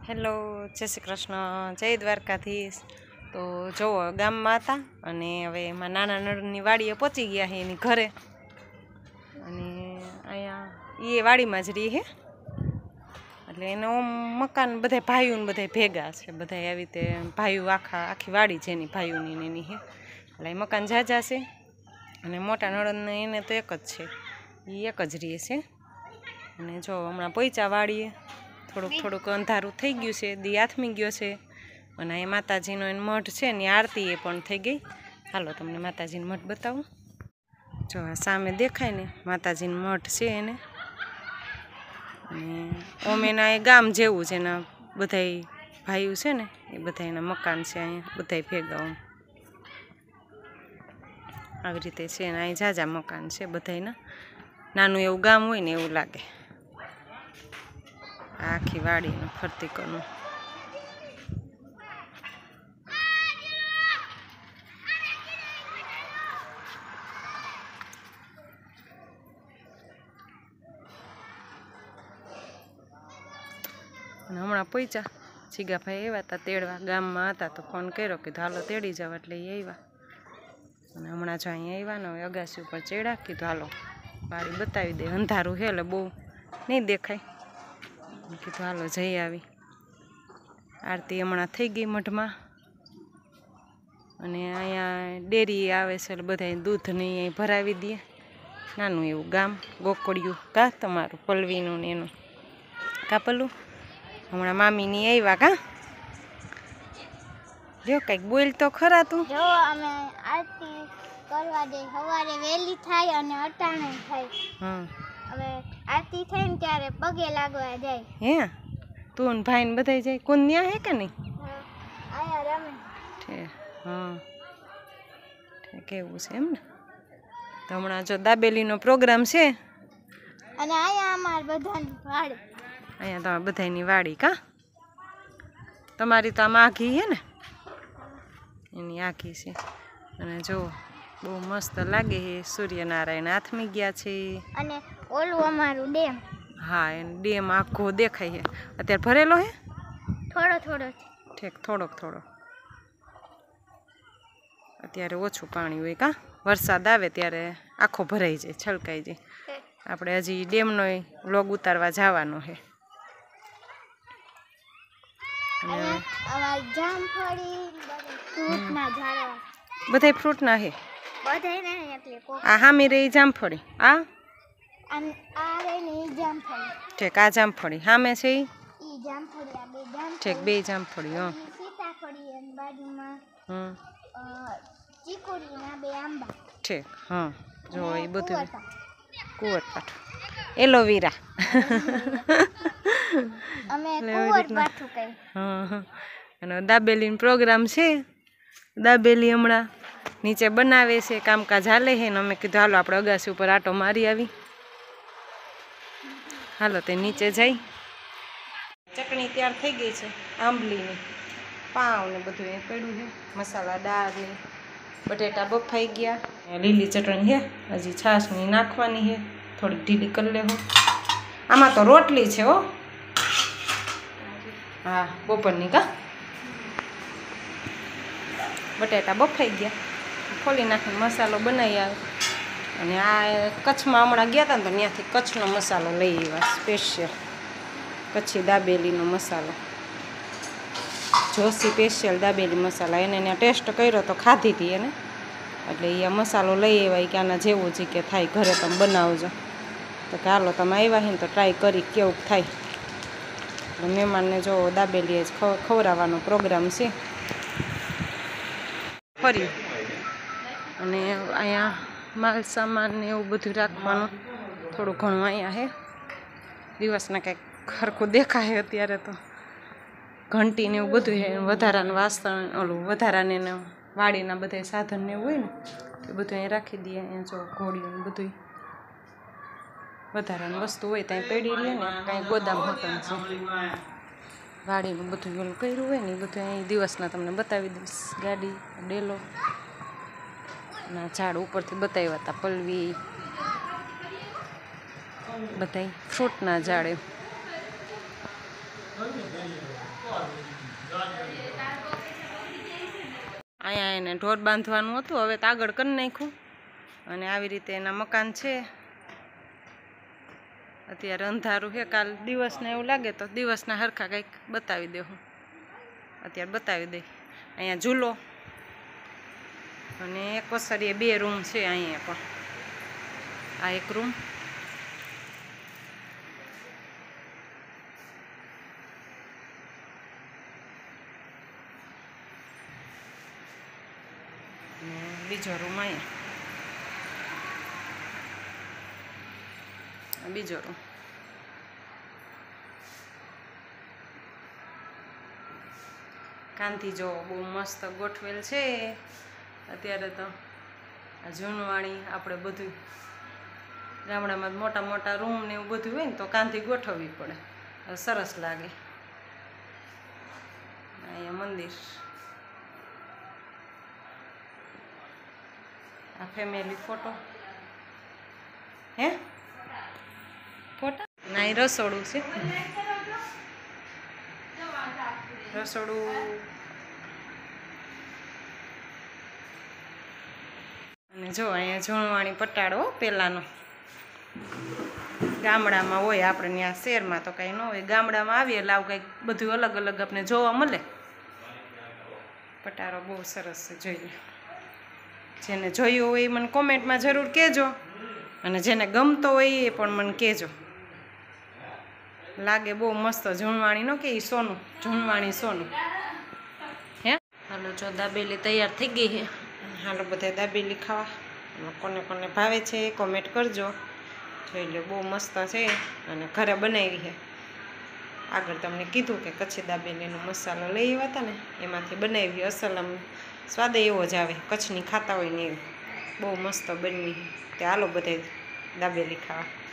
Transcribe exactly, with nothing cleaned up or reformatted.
Hello, જય શ્રી કૃષ્ણ, જય દ્વારકાધીશ। તો જુઓ ગામમાં હતા અને હવે એમાં નાના નળની વાડીએ પહોંચી ગયા છે એની ઘરે। અને અહીંયા એ વાડીમાં જ રહી છે, એટલે એનો મકાન બધા ભાઈઓને બધા ભેગા છે, બધા આવી રીતે ભાઈઓ આખા આખી વાડી છે એની ભાઈઓની ને એની છે, એટલે એ મકાન ઝાઝા છે અને મોટા નળને એને તો એક જ છે, એ એક જ રહે છે। અને જો હમણાં પહોંચ્યા વાડીએ, થોડુંક થોડુંક અંધારું થઈ ગયું છે, દી આથમી ગયો છે અને એ માતાજીનો એને મઠ છે ને આરતી એ પણ થઈ ગઈ। હાલો તમને માતાજીનો મઠ બતાવું। જો આ સામે દેખાય ને માતાજીનો મઠ છે એને, અને ઓમ એના એ ગામ જેવું છે, એના બધાય ભાઈઓ છે ને એ બધા એના મકાન છે અહીંયા બધાય ભેગા ઓમ આવી રીતે છે ને અહીં ઝાઝા મકાન છે બધાયના, નાનું એવું ગામ હોય ને એવું લાગે। આખી વાડીનું ફરતી કરનું અને હમણાં પહોંચ્યા જીગાભાઈ આવ્યા હતા તેડવા, ગામમાં હતા તો ફોન કર્યો કીધું હાલો તેડી જાવ, એટલે એ આવ્યા। અને હમણાં જો અહીંયા આવ્યા ને હવે અગાસી ઉપર ચડ્યા, કીધું હાલો વાડી બતાવી દે, અંધારું છે એટલે બહુ નહીં દેખાય, કીધું હાલો જઈ આવી। આરતી હમણાં થઈ ગઈ મઢમાં, અને અહીંયા ડેરી આવે છે એટલે બધા દૂધની અહીં ભરાવી દે, નાનું એવું ગામ ગોકળિયું કા તમારું પલવીનું ને એનું કા પલ્લું। હમણાં મામીની આવ્યા કા, જો કંઈક બોલ તો ખરા તું। જો અમે આરતી કરવા દે, સવારે વહેલી થાય અને અટાણે થાય। હા, હવે આરતી થાય ને ત્યારે પગે લાગવા જાય। હે તું ને ભાઈ ને બધા જાય, કોણ ન્યા હે કે નહીં? આયા રમે ઠે હા ઠીક એવું છે એમ ને। તો હમણાં જો દાબેલીનો પ્રોગ્રામ છે, અને આયા અમાર બધાની વાડી, અહીંયા તમારે બધાની વાડી કા, તમારી તો આમ આઘી છે ને, એની આઘી છે। અને જો બહુ મસ્ત લાગે છે, સૂર્યનારાયણ આથમી ગયા છે, અને ઓલું અમારું ડેમ, હા એને ડેમ આખો દેખાય છે, અત્યારે ભરેલો છે થોડો થોડો ઠીક, થોડોક થોડો, અત્યારે ઓછું પાણી હોય કા, વરસાદ આવે ત્યારે આખો ભરાઈ જાય, છલકાઈ જાય। આપણે હજી ડેમનો વ્લોગ ઉતારવા જવાનો છે। બધા ફ્રૂટના છે, આ હામી રહી જામફળી, આ ઠીક આ જામફળી સામે છે એ ઠીક, બે જામફળી હં હમ ઠીક હા, જો એ બધું કુંવર પાઠું, એલોવેરા હા, અને દાબેલીનો પ્રોગ્રામ છે, દાબેલી હમણાં નીચે બનાવે છે, કામકાજ હાલે છે ને અમે કીધું હાલો આપણે અગાસી ઉપર આટો મારી આવી, હાલો તે નીચે જઈ। ચટણી તૈયાર થઈ ગઈ છે, આંબલીની પાવ ને બધું એ પડ્યું છે, મસાલા દાળ ને બટેટા બફાઈ ગયા, લીલી ચટણી છે, હજી છાશની નાખવાની છે, થોડીક ઢીલી કરી લેવું। આમાં તો રોટલી છે હો, હા બપોરની કા, બટેટા બફાઈ ગયા, ખોલી નાખીને મસાલો બનાવી આવે। અને આ કચ્છમાં હમણાં ગયા હતા ને તો ત્યાંથી કચ્છનો મસાલો લઈ આવ્યા, સ્પેશિયલ કચ્છી દાબેલીનો મસાલો, જોશી સ્પેશિયલ દાબેલી મસાલા, એને ત્યાં ટેસ્ટ કર્યો તો ખાધી હતી એને, એટલે એ મસાલો લઈ આવ્યા કે આના જેવું છે કે થાય, ઘરે તમે બનાવજો, તો કે હાલો તમે આવ્યા છે ને તો ટ્રાય કરી કેવું થાય। એટલે મહેમાનને જો દાબેલી જ ખવડાવવાનો પ્રોગ્રામ છે ફર્યું, અને અહીંયા માલ સામાન ને એવું બધું રાખવાનું થોડું ઘણું અહીંયા છે, દિવસના કંઈક ખરખું દેખાય અત્યારે તો, ઘંટી ને એવું બધું છે, વધારાનું વાસણ ઓલું વધારાને ને વાડીના બધા સાધન ને એવું હોય ને એ બધું અહીંયા રાખી દઈએ। અહીંયા જો ઘોડીયું બધું વધારાની વસ્તુ હોય ત્યાં પડી લે ને, કાંઈ ગોદામ હોતું છે, વાડીનું બધું ઓલું કર્યું હોય ને એ બધું અહીં દિવસના તમને બતાવી દઈશ, ગાડી ડેલો ના ઝાડ ઉપરથી બતાવ્યા હતા, પલવી બધા ફ્રૂટના ઝાડ એમ। અહીંયા એને ઢોર બાંધવાનું હતું, હવે તો આગળ કરી નાખ્યું. અને આવી રીતે એના મકાન છે. અત્યારે અંધારું છે, કાલ દિવસને એવું લાગે તો દિવસના હરખા કંઈક બતાવી દે. હું અત્યારે બતાવી દઈ. અહીંયા ઝૂલો અને એક વસરીએ બે રૂમ છે. અહીંયા પણ આ એક રૂમ, બીજો રૂમ અહીંયા, બીજો રૂમ. કાંતિ જો બહુ મસ્ત ગોઠવેલ છે. અત્યારે તો આ જૂનવાણી આપણે બધું ગામડામાં મોટા મોટા રૂમ ને એવું બધું હોય ને તો કાંતિ ગોઠવવી પડે, સરસ લાગે. અહીંયા મંદિર, આ ફેમિલી ફોટો હે ફોટા ના, એ રસોડું છે. રસોડું અને જો અહીંયા ઝૂણવાણી પટાડો પહેલાંનો. ગામડામાં હોય, આપણે ત્યાં શહેરમાં તો કાંઈ ન હોય. ગામડામાં આવીએ એટલે આવું કંઈક બધું અલગ અલગ આપણે જોવા મળે. પટારો બહુ સરસ છે, જોઈએ. જેને જોયું હોય એ મને કોમેન્ટમાં જરૂર કહેજો, અને જેને ગમતો હોય એ પણ મને કહેજો. લાગે બહુ મસ્ત. ઝૂણવાણી નો કે સોનું, ઝૂણવાણી સોનું હે. હાલો જો દાબેલી તૈયાર થઈ ગઈ છે. હાલો બધા દાબેલી ખાવા. કોને કોને ભાવે છે કોમેન્ટ કરજો. જોઈ લો બહુ મસ્ત છે અને ઘરે બનાવી છે. આગળ તમને કીધું કે કચ્છી દાબેલીનો મસાલો લઈ આવ્યા હતા ને, એમાંથી બનાવી. અસલ આમ સ્વાદ એવો જ આવે, કચ્છની ખાતા હોય ને એવી. બહુ મસ્ત બનવી. તે હાલો બધા દાબેલી ખાવા.